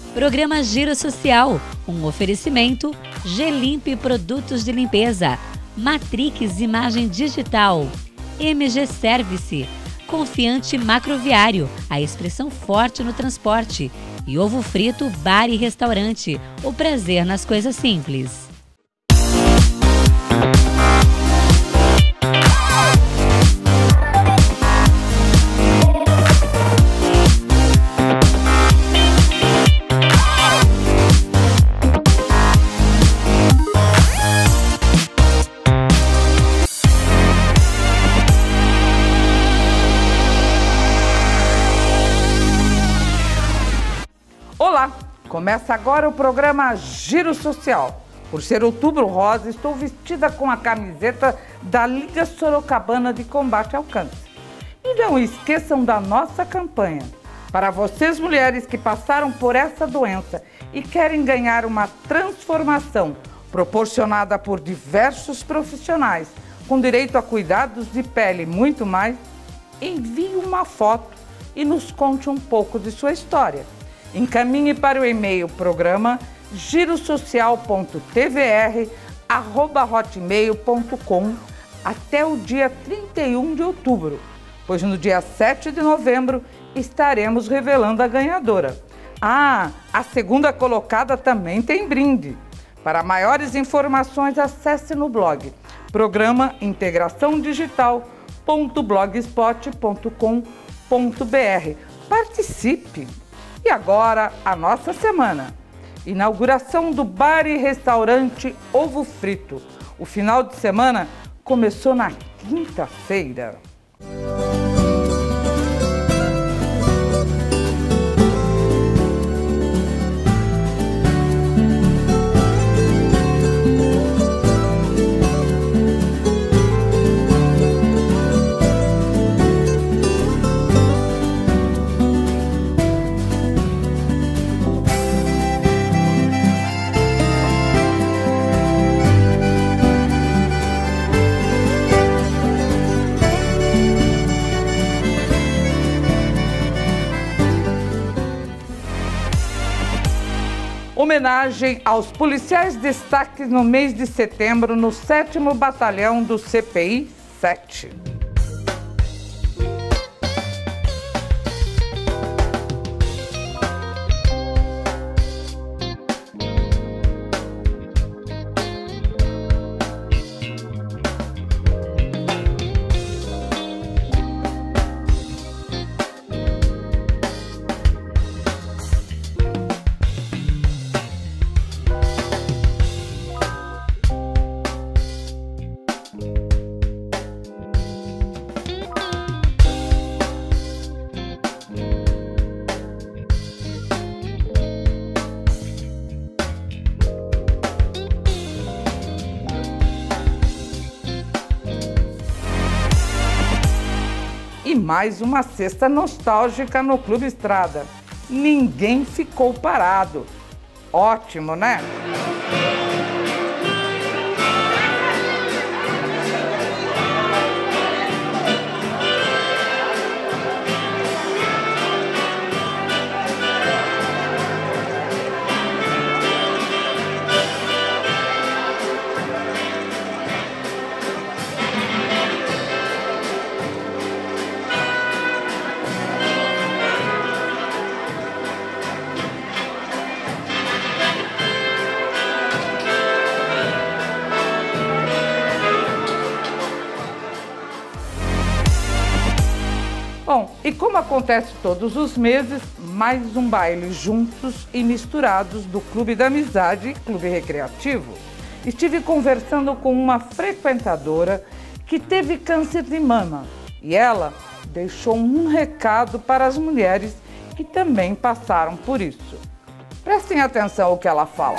Programa Giro Social, um oferecimento Gelimp Produtos de Limpeza, Matrix Imagem Digital, MG Service, Confiante Macroviário, a expressão forte no transporte, e Ovo Frito Bar e Restaurante, o prazer nas coisas simples. Olá, começa agora o programa Giro Social. Por ser Outubro Rosa, estou vestida com a camiseta da Liga Sorocabana de Combate ao Câncer. E não esqueçam da nossa campanha. Para vocês mulheres que passaram por essa doença e querem ganhar uma transformação proporcionada por diversos profissionais, com direito a cuidados de pele e muito mais, envie uma foto e nos conte um pouco de sua história. Encaminhe para o e-mail programa girosocial.tvr@hotmail.com até o dia 31 de outubro, pois no dia 7 de novembro estaremos revelando a ganhadora. A segunda colocada também tem brinde. Para maiores informações, acesse no blog programa integraçãodigital.blogspot.com.br. Participe! E agora, a nossa semana. Inauguração do bar e restaurante Ovo Frito. O final de semana começou na quinta-feira. Homenagem aos policiais destaques no mês de setembro no 7º Batalhão do CPI 7. E mais uma sexta nostálgica no Clube Estrada. Ninguém ficou parado. Ótimo, né? Bom, e como acontece todos os meses, mais um baile juntos e misturados do Clube da Amizade e Clube Recreativo. Estive conversando com uma frequentadora que teve câncer de mama e ela deixou um recado para as mulheres que também passaram por isso. Prestem atenção ao que ela fala.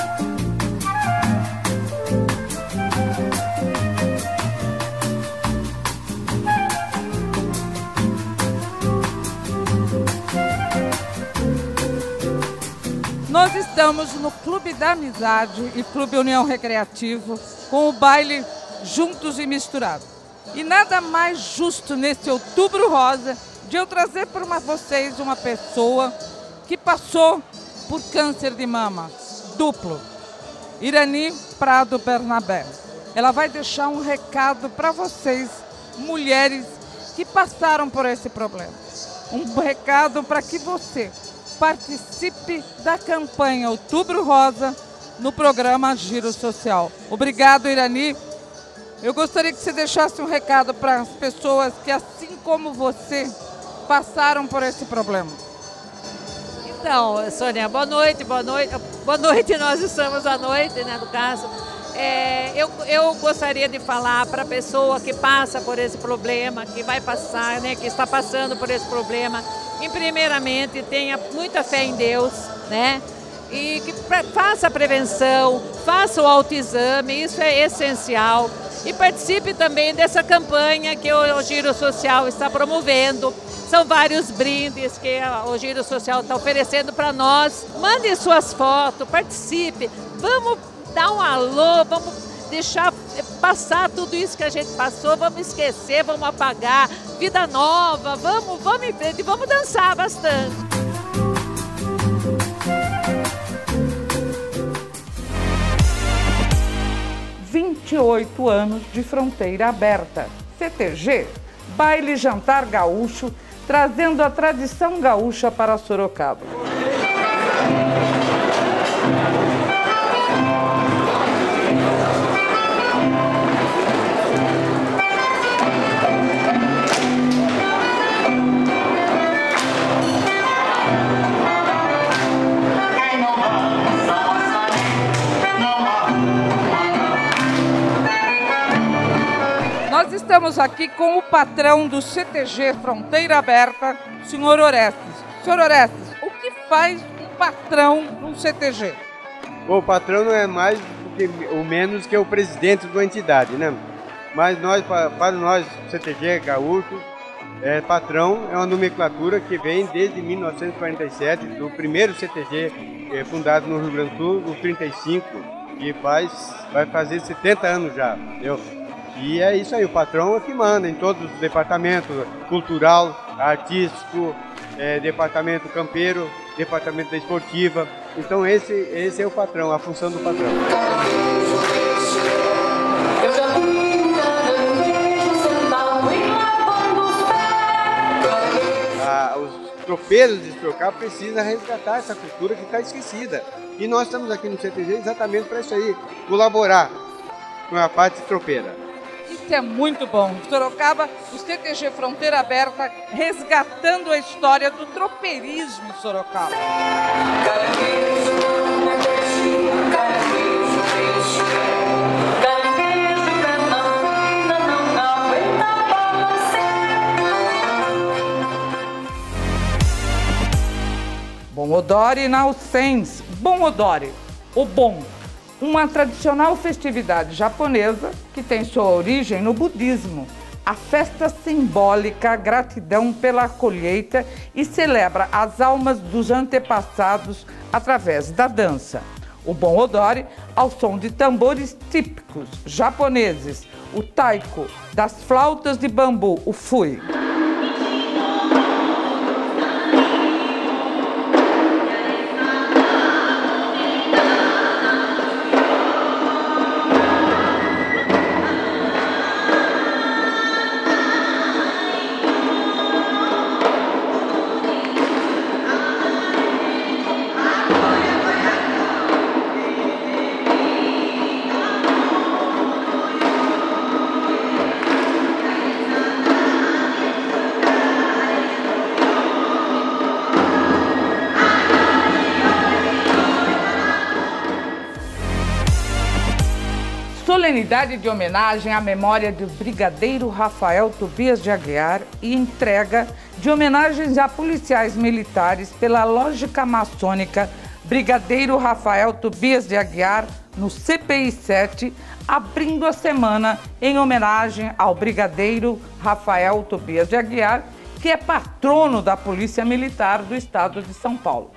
Nós estamos no Clube da Amizade e Clube União Recreativo com o baile Juntos e Misturados. E nada mais justo nesse Outubro Rosa de eu trazer para vocês uma pessoa que passou por câncer de mama duplo, Irani Prado Bernabé. Ela vai deixar um recado para vocês, mulheres que passaram por esse problema. Um recado para que você participe da campanha Outubro Rosa no programa Giro Social. Obrigado, Irani. Eu gostaria que você deixasse um recado para as pessoas que, assim como você, passaram por esse problema. Então, Sônia, boa noite, boa noite. Boa noite, nós estamos à noite, né, no caso. Eu gostaria de falar para a pessoa que passa por esse problema, que vai passar, né, que está passando por esse problema, que primeiramente tenha muita fé em Deus, né, e que faça a prevenção, faça o autoexame, isso é essencial. E participe também dessa campanha que o Giro Social está promovendo. São vários brindes que o Giro Social está oferecendo para nós. Mande suas fotos, participe, vamos dar um alô, vamos deixar passar tudo isso que a gente passou, vamos esquecer, vamos apagar, vida nova, vamos em frente, vamos dançar bastante. ...28 anos de fronteira aberta. CTG, baile jantar gaúcho, trazendo a tradição gaúcha para Sorocaba. Nós estamos aqui com o patrão do CTG Fronteira Aberta, senhor Orestes. Senhor Orestes, o que faz um patrão no CTG? O patrão não é mais ou menos que o presidente da entidade, né? Mas nós, para nós, CTG Gaúcho, patrão é uma nomenclatura que vem desde 1947, do primeiro CTG fundado no Rio Grande do Sul, no 35, que vai fazer 70 anos já, entendeu? E é isso aí, o patrão é que manda em todos os departamentos, cultural, artístico, departamento campeiro, departamento da esportiva. Então esse é o patrão, a função do patrão. Os tropeiros de Sorocaba precisam resgatar essa cultura que está esquecida. E nós estamos aqui no CTG exatamente para isso aí, colaborar com a parte tropeira. Isso é muito bom. Sorocaba, o CTG Fronteira Aberta, resgatando a história do tropeirismo em Sorocaba. Bom Odore Naucens, Bom Odore, o bom. Uma tradicional festividade japonesa que tem sua origem no budismo. A festa simbólica gratidão pela colheita e celebra as almas dos antepassados através da dança. O Bom Odore, ao som de tambores típicos japoneses, o taiko, das flautas de bambu, o fui. Solenidade de homenagem à memória do brigadeiro Rafael Tobias de Aguiar e entrega de homenagens a policiais militares pela lógica maçônica Brigadeiro Rafael Tobias de Aguiar no CPI 7, abrindo a semana em homenagem ao brigadeiro Rafael Tobias de Aguiar, que é patrono da Polícia Militar do Estado de São Paulo.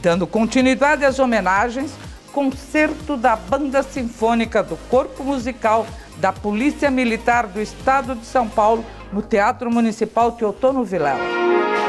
dando continuidade às homenagens, concerto da Banda Sinfônica do Corpo Musical da Polícia Militar do Estado de São Paulo, no Teatro Municipal Teotônio Vilela.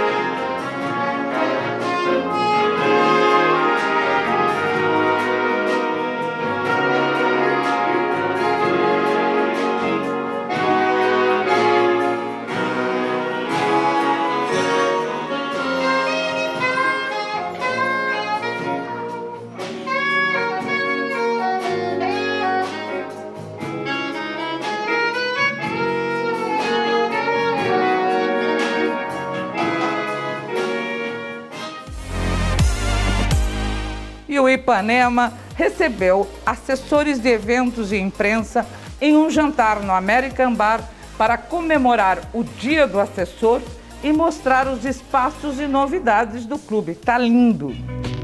E o Ipanema recebeu assessores de eventos e imprensa em um jantar no American Bar para comemorar o Dia do Assessor e mostrar os espaços e novidades do clube. Tá lindo!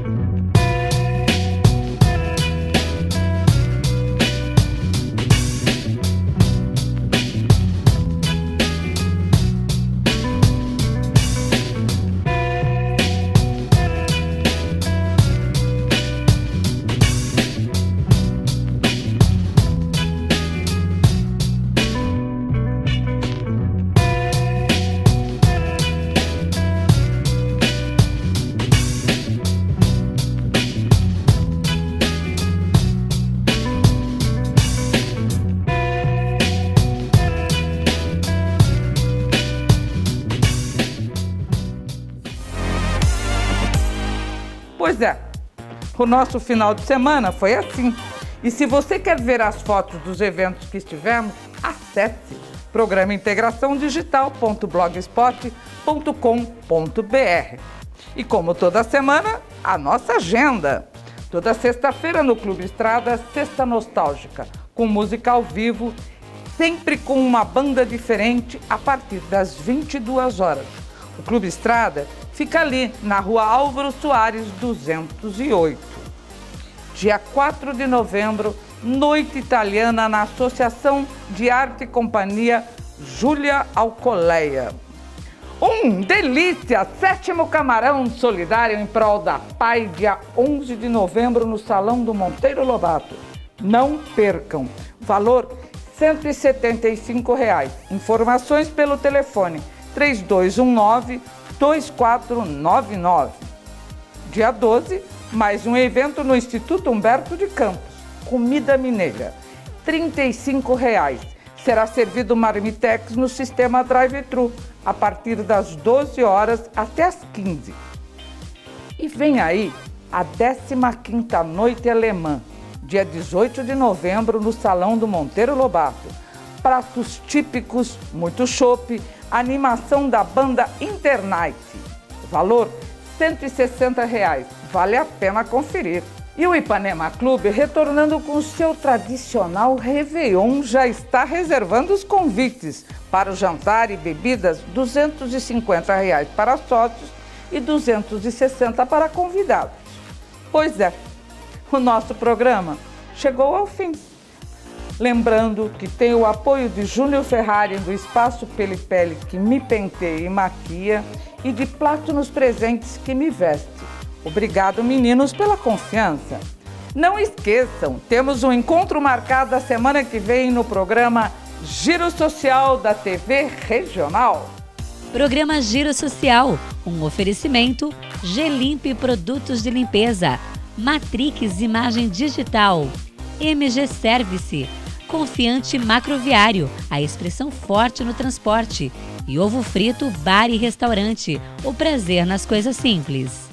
Pois é, o nosso final de semana foi assim. E se você quer ver as fotos dos eventos que estivemos, acesse programaintegraçãodigital.blogspot.com.br. E como toda semana, a nossa agenda. Toda sexta-feira no Clube Estrada, Sexta Nostálgica, com música ao vivo, sempre com uma banda diferente a partir das 22 horas. O Clube Estrada fica ali, na Rua Álvaro Soares, 208. Dia 4 de novembro, Noite Italiana na Associação de Arte e Companhia Júlia Alcoleia. Delícia! 7º Camarão Solidário em prol da PAI, dia 11 de novembro, no Salão do Monteiro Lobato. Não percam! Valor R$ 175,00. Informações pelo telefone 3219-2499. Dia 12, mais um evento no Instituto Humberto de Campos. Comida mineira, R$ 35,00. Será servido marmitex no sistema drive-thru, a partir das 12 horas até as 15. E vem aí a 15ª Noite Alemã, dia 18 de novembro, no Salão do Monteiro Lobato. Pratos típicos, muito chopp, animação da banda Internight. Valor R$ 160,00. Vale a pena conferir. E o Ipanema Clube, retornando com seu tradicional Réveillon, já está reservando os convites para o jantar e bebidas, R$ 250,00 para sócios e R$ 260 para convidados. Pois é, o nosso programa chegou ao fim. Lembrando que tem o apoio de Júnior Ferrari do Espaço Pelipele, que me penteia e maquia, e de Platinum Presentes, que me veste. Obrigado, meninos, pela confiança. Não esqueçam, temos um encontro marcado a semana que vem no programa Giro Social da TV Regional. Programa Giro Social, um oferecimento Gelimp Produtos de Limpeza, Matrix Imagem Digital, MG Service, Confiante Macroviário, a expressão forte no transporte, e Ovo Frito Bar e Restaurante, o prazer nas coisas simples.